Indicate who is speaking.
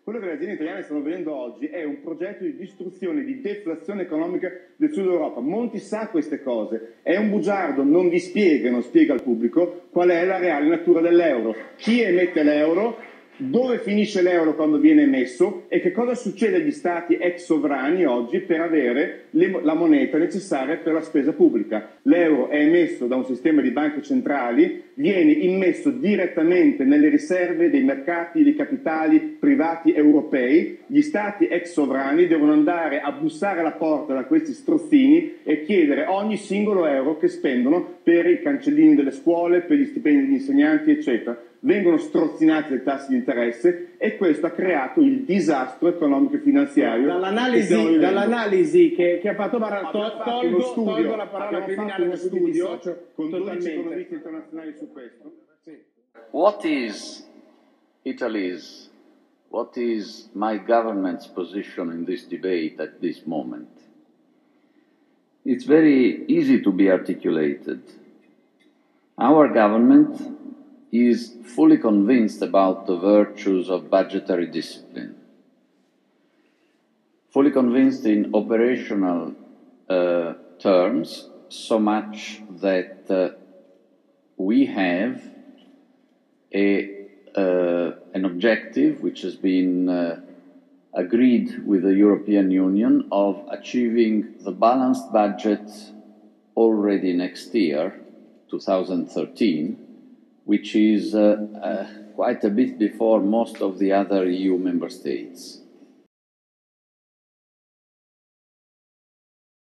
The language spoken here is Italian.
Speaker 1: Quello che le aziende italiane stanno vedendo oggi è un progetto di distruzione, di deflazione economica del Sud Europa. Monti sa queste cose, è un bugiardo, non vi spiega, non spiega al pubblico qual è la reale natura dell'euro, chi emette l'euro, dove finisce l'euro quando viene emesso e che cosa succede agli stati ex sovrani oggi per avere la moneta necessaria per la spesa pubblica. L'euro è emesso da un sistema di banche centrali, viene immesso direttamente nelle riserve dei mercati di capitali privati europei. Gli stati ex sovrani devono andare a bussare alla porta da questi strozzini e chiedere ogni singolo euro che spendono per i cancellini delle scuole, per gli stipendi degli insegnanti, eccetera. Vengono strozzinati dai tassi di interesse e questo ha creato il disastro economico e finanziario.
Speaker 2: Dall'analisi che ha fatto Barra, tolgo la parola criminale
Speaker 1: uno
Speaker 2: perché mi
Speaker 1: studio
Speaker 2: dissocio
Speaker 1: con 12
Speaker 2: totalmente.
Speaker 1: economisti internazionali su questo.
Speaker 2: Sì.
Speaker 3: What is Italy's, what is my government's position in this debate at this moment? It's very easy to be articulated. Our government is fully convinced about the virtues of budgetary discipline, fully convinced in operational terms, so much that we have an objective which has been agreed with the European Union of achieving the balanced budget already next year, 2013, which is quite a bit before most of the other EU member states.